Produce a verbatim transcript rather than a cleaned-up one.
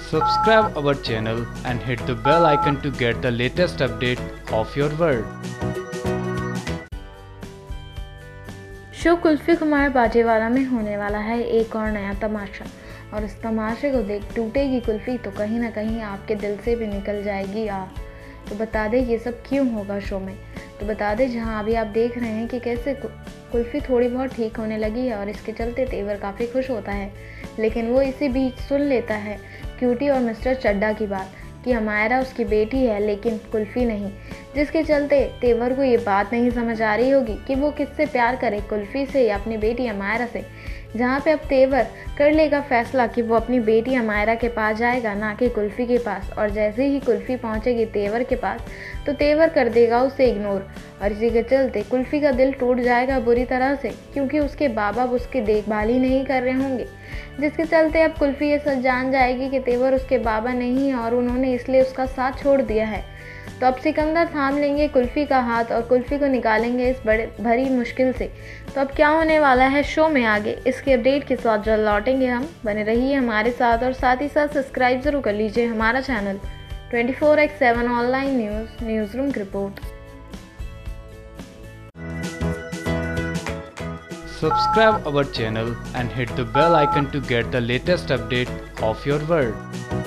Subscribe our channel and hit the bell icon to get the latest update of your world. Show Kulfi Kumar Bajewala में होने वाला है एक और नया तमाशा, और इस तमाशे को देख टूटेगी कुल्फी तो कहीं ना कहीं आपके दिल से भी निकल जाएगी आ। तो बता दें ये सब क्यों होगा शो में। तो बता दें जहां अभी आप देख रहे हैं कि कैसे कुल्फी थोड़ी बहुत ठीक होने लगी है और इसके चलते तेवर काफ़ी खुश होता है, लेकिन वो इसी बीच सुन लेता है क्यूटी और मिस्टर चड्डा की बात कि हमायरा उसकी बेटी है लेकिन कुल्फी नहीं, जिसके चलते तेवर को ये बात नहीं समझ आ रही होगी कि वो किससे प्यार करे, कुल्फी से या अपनी बेटी हमायरा से। जहाँ पे अब तेवर कर लेगा फैसला कि वो अपनी बेटी हमायरा के पास जाएगा, ना कि कुल्फी के पास। और जैसे ही कुल्फी पहुँचेगी तेवर के पास तो तेवर कर देगा उसे इग्नोर, और इसी के चलते कुल्फी का दिल टूट जाएगा बुरी तरह से, क्योंकि उसके बाबा उसकी देखभाल ही नहीं कर रहे होंगे। जिसके चलते अब कुल्फी ये सच जान जाएगी कि तेवर उसके बाबा नहीं है और उन्होंने इसलिए उसका साथ छोड़ दिया है। तो अब सिकंदर थाम लेंगे कुल्फी का हाथ और कुल्फी को निकालेंगे इस बड़े भरी मुश्किल से। तो अब क्या होने वाला है शो में आगे, इसके अपडेट के साथ जल्द लौटेंगे हम। बने रहिए हमारे साथ और साथ ही साथ सब्सक्राइब जरूर कर लीजिए हमारा channel twenty four x seven online news newsroom की report. Subscribe our channel and hit the bell icon to get the latest update of your world.